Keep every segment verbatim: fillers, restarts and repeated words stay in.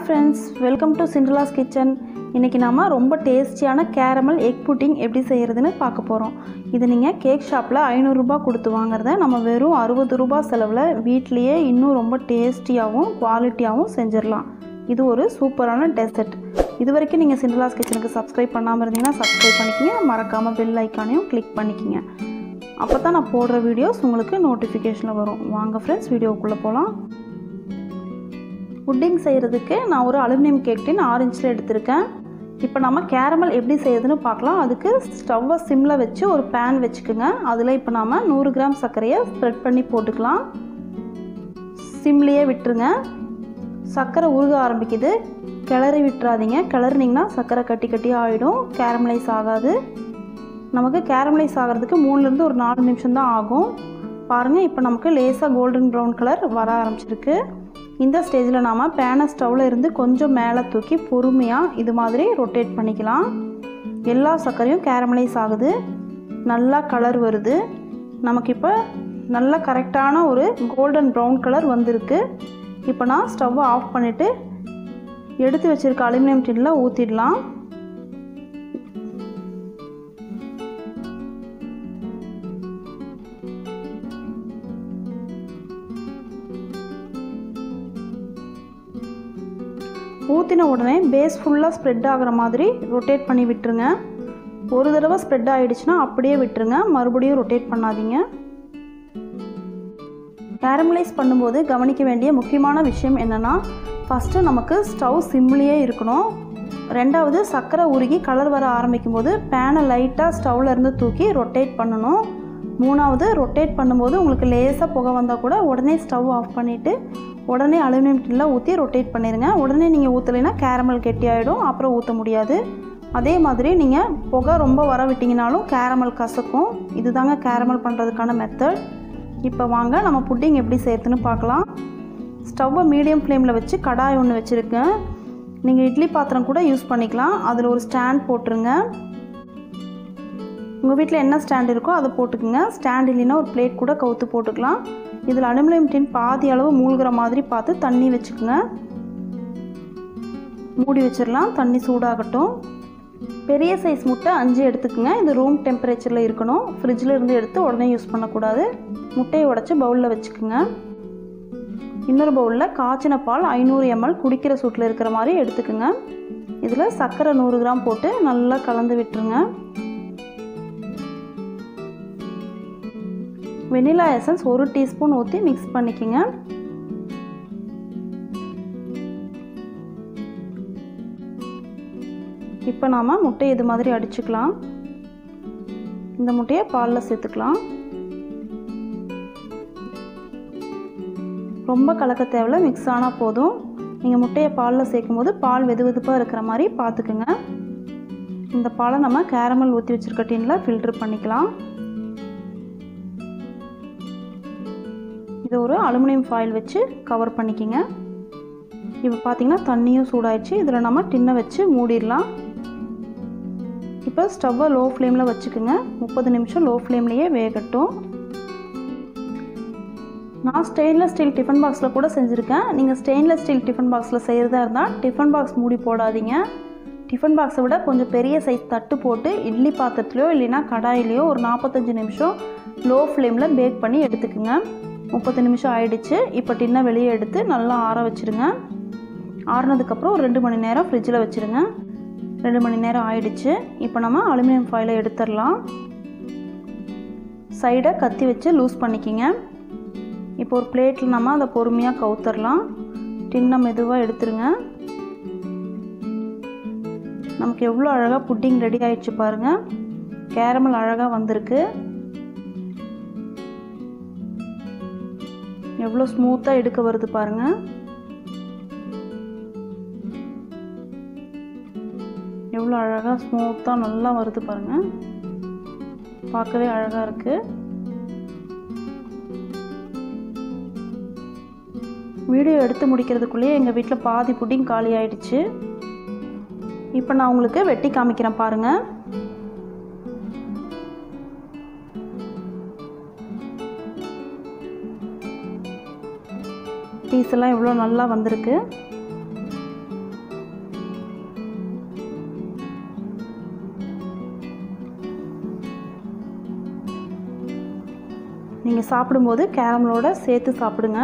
Hi friends, welcome to Cindrella's kitchen. இன்னைக்கு நாம ரொம்ப டேஸ்டியான கேரமல் எக் புட்டிங் எப்படி செய்யறதுன்னு பார்க்க போறோம். இது நீங்க கேக் ஷாப்ல ஐநூறு ரூபாய் கொடுத்து வாங்குறத நம்ம வெறும் அறுபது ரூபாய் செலவுல வீட்லயே இன்னும் ரொம்ப டேஸ்டியாவும் குவாலிட்டியாவும் செஞ்சிரலாம். இது ஒரு சூப்பரான டெசர்ட். இதுவரைக்கும் நீங்க Cindrella's kitchenக்கு சப்ஸ்கிரைப் பண்ணாம இருந்தீங்கன்னா சப்ஸ்கிரைப் பண்ணிக்கங்க. மறக்காம பெல் ஐகானையும் கிளிக் பண்ணிக்கங்க. அப்பதான் நான் போடுற வீடியோஸ் உங்களுக்கு நோட்டிஃபிகேஷன்ல வரும். வாங்க फ्रेंड्स வீடியோக்குள்ள போலாம். புட்டிங் செய்யறதுக்கு நான் ஒரு அலுமினியம் கேக் டின் ஆறு இன்ச்ல எடுத்துர்க்கேன். இப்போ நாம கேரமல் எப்படி செய்யறதுன்னு பார்க்கலாம். அதுக்கு ஸ்டவ்வை சிம்ல வச்சு ஒரு pan வெச்சுக்குங்க. அதுல இப்போ நாம நூறு கிராம் சர்க்கரையை ஸ்ப்ரெட் பண்ணி போட்டுக்கலாம். சிம்லயே விட்டுருங்க. சர்க்கரை உருக ஆரம்பிக்குது. கிளறி விட்டுறாதீங்க. கிளறினீங்கன்னா சர்க்கரை கட்டி கட்டி ஆயிடும். கேரமலைஸ் ஆகாது. நமக்கு கேரமலைஸ் ஆகிறதுக்கு மூணுல இருந்து ஒரு நாலு நிமிஷம் தான் ஆகும். பாருங்க இப்போ நமக்கு லேசா கோல்டன் ப்ரவுன் கலர் வர ஆரம்பிச்சிருக்கு. இந்த ஸ்டேஜில் நாம் பேனை ஸ்டவ்வில் இருந்து கொஞ்சம் மேலே தூக்கி பொறுமையாக இது மாதிரி ரொட்டேட் பண்ணிக்கலாம். எல்லா சர்க்கரையும் கேரமலைஸ் ஆகுது. நல்லா கலர் வருது. நமக்கு இப்போ நல்லா கரெக்டான ஒரு கோல்டன் ப்ரௌன் கலர் வந்திருக்கு. இப்போ நான் ஸ்டவ்வை ஆஃப் பண்ணிவிட்டு எடுத்து வச்சுருக்க அலுமினியம் டின்னில் ஊற்றிடலாம். ஊற்றின உடனே பேஸ் ஃபுல்லாக ஸ்ப்ரெட் ஆகிற மாதிரி ரொட்டேட் பண்ணி விட்டுருங்க. ஒரு தடவை ஸ்ப்ரெட் ஆகிடுச்சுன்னா அப்படியே விட்டுருங்க. மறுபடியும் ரொட்டேட் பண்ணாதீங்க. கேரமலைஸ் பண்ணும்போது கவனிக்க வேண்டிய முக்கியமான விஷயம் என்னென்னா, ஃபஸ்ட்டு நமக்கு ஸ்டவ் சிம்லேயே இருக்கணும். ரெண்டாவது சர்க்கரை உருகி கலர் வர ஆரம்பிக்கும் போது பேனை லைட்டாக ஸ்டவ்வில் இருந்து தூக்கி ரொட்டேட் பண்ணணும். மூணாவது ரொட்டேட் பண்ணும்போது உங்களுக்கு லேசாக புகை வந்தால் கூட உடனே ஸ்டவ் ஆஃப் பண்ணிவிட்டு உடனே அலுமினியம் டின்னில் ஊற்றி ரொட்டேட் பண்ணிடுங்க. உடனே நீங்கள் ஊற்றலைன்னா கேரமல் கெட்டி ஆகிடும். அப்புறம் ஊற்ற முடியாது. அதே மாதிரி நீங்கள் புகை ரொம்ப வர விட்டிங்கனாலும் கேரமல் கசக்கும். இது தாங்க கேரமல் பண்ணுறதுக்கான மெத்தட். இப்போ வாங்க நம்ம புட்டிங் எப்படி செய்யறதுன்னு பார்க்கலாம். ஸ்டவ்வை மீடியம் ஃப்ளேமில் வச்சு கடாய் ஒன்று வச்சுருக்கேன். நீங்கள் இட்லி பாத்திரம் கூட யூஸ் பண்ணிக்கலாம். அதில் ஒரு ஸ்டாண்ட் போட்டுருங்க. உங்கள் வீட்டில் என்ன ஸ்டாண்ட் இருக்கோ அதை போட்டுக்குங்க. ஸ்டாண்ட் இல்லைன்னா ஒரு பிளேட் கூட கவுத்து போட்டுக்கலாம். இதில் அலுமினியம் டின் பாதி அளவு மூழ்கிற மாதிரி பார்த்து தண்ணி வச்சுக்கோங்க. மூடி வச்சிடலாம். தண்ணி சூடாகட்டும். பெரிய சைஸ் முட்டை அஞ்சு எடுத்துக்கோங்க. இது ரூம் டெம்பரேச்சரில் இருக்கணும். ஃப்ரிட்ஜில் இருந்து எடுத்து உடனே யூஸ் பண்ணக்கூடாது. முட்டையை உடச்சி பவுலில் வச்சுக்கோங்க. இன்னொரு பவுலில் காய்ச்சின பால் ஐநூறு எம்எல் குடிக்கிற சூட்டில் இருக்கிற மாதிரி எடுத்துக்கோங்க. இதில் சர்க்கரை நூறு கிராம் போட்டு நல்லா கலந்து விட்டுருங்க. வெனிலா எசன்ஸ் ஒரு டீஸ்பூன் ஊற்றி மிக்ஸ் பண்ணிக்கோங்க. இப்போ நாம் முட்டையை இது மாதிரி அடிச்சுக்கலாம். இந்த முட்டையை பாலில் சேர்த்துக்கலாம். ரொம்ப கலக்க தேவையில்ல, மிக்ஸ் ஆனால் போதும். நீங்கள் முட்டையை பாலில் சேர்க்கும் போது பால் வெது வெதுப்பாக இருக்கிற மாதிரி பார்த்துக்குங்க. இந்த பாலை நம்ம கேரமல் ஊற்றி வச்சுருக்க டின்னில் ஃபில்டர் பண்ணிக்கலாம். இதை ஒரு அலுமினியம் ஃபாயில் வச்சு கவர் பண்ணிக்கோங்க. இப்போ பார்த்தீங்கன்னா தண்ணியும் சூடாயிடுச்சு. இதில் நம்ம டின்னை வச்சு மூடிடலாம். இப்போ ஸ்டவ்வை லோ ஃப்ளேமில் வச்சுக்கோங்க. முப்பது நிமிஷம் லோ ஃப்ளேம்லேயே வேகட்டும். நான் ஸ்டெயின்லெஸ் ஸ்டீல் டிஃபன் பாக்ஸில் கூட செஞ்சுருக்கேன். நீங்கள் ஸ்டெயின்லெஸ் ஸ்டீல் டிஃபன் பாக்ஸில் செய்கிறதா இருந்தால் டிஃபன் பாக்ஸ் மூடி போடாதீங்க. டிஃபன் பாக்ஸை விட கொஞ்சம் பெரிய சைஸ் தட்டு போட்டு இட்லி பாத்திரத்துலையோ இல்லைன்னா கடாயிலையோ ஒரு நாற்பத்தஞ்சு நிமிஷம் லோ ஃப்ளேமில் பேக் பண்ணி எடுத்துக்கோங்க. முப்பது நிமிஷம் ஆயிடுச்சு. இப்போ டின்னை வெளியே எடுத்து நல்லா ஆற வச்சுருங்க. ஆறினதுக்கப்புறம் ஒரு ரெண்டு மணி நேரம் ஃப்ரிட்ஜில் வச்சுருங்க. ரெண்டு மணி நேரம் ஆயிடுச்சு. இப்போ நம்ம அலுமினியம் ஃபாயிலை எடுத்துடலாம். சைடை கத்தி வச்சு லூஸ் பண்ணிக்கிங்க. இப்போ ஒரு பிளேட்டில் நம்ம அதை பொறுமையாக கவுத்தரலாம். டின்னை மெதுவாக எடுத்துருங்க. நமக்கு எவ்வளோ அழகாக புட்டிங் ரெடி ஆயிடுச்சு பாருங்கள். கேரமல் அழகாக வந்திருக்கு. எவ்வளோ ஸ்மூத்தாக எடுக்க வருது பாருங்கள். எவ்வளோ அழகாக ஸ்மூத்தாக நல்லா வருது பாருங்கள். பார்க்கவே அழகாக இருக்குது. வீடியோ எடுத்து முடிக்கிறதுக்குள்ளேயே எங்கள் வீட்டில் பாதி புட்டிங் காலி ஆயிடுச்சு. இப்போ நான் உங்களுக்கு வெட்டி காமிக்கிறேன் பாருங்கள். பீஸ் எல்லாம் எவ்வளோ நல்லா வந்திருக்கு. நீங்கள் சாப்பிடும்போது கேரமலோட சேர்த்து சாப்பிடுங்க.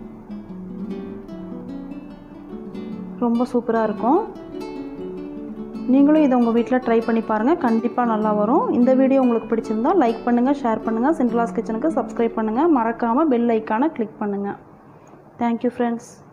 ரொம்ப சூப்பராக இருக்கும். நீங்களும் இதை உங்கள் வீட்டில் ட்ரை பண்ணி பாருங்கள். கண்டிப்பாக நல்லா வரும். இந்த வீடியோ உங்களுக்கு பிடிச்சிருந்தா லைக் பண்ணுங்கள், ஷேர் பண்ணுங்கள், சிண்ட்ரெல்லாஸ் கிச்சனுக்கு சப்ஸ்கிரைப் பண்ணுங்கள். மறக்காமல் பெல் ஐக்கானை கிளிக் பண்ணுங்கள். Thank you friends.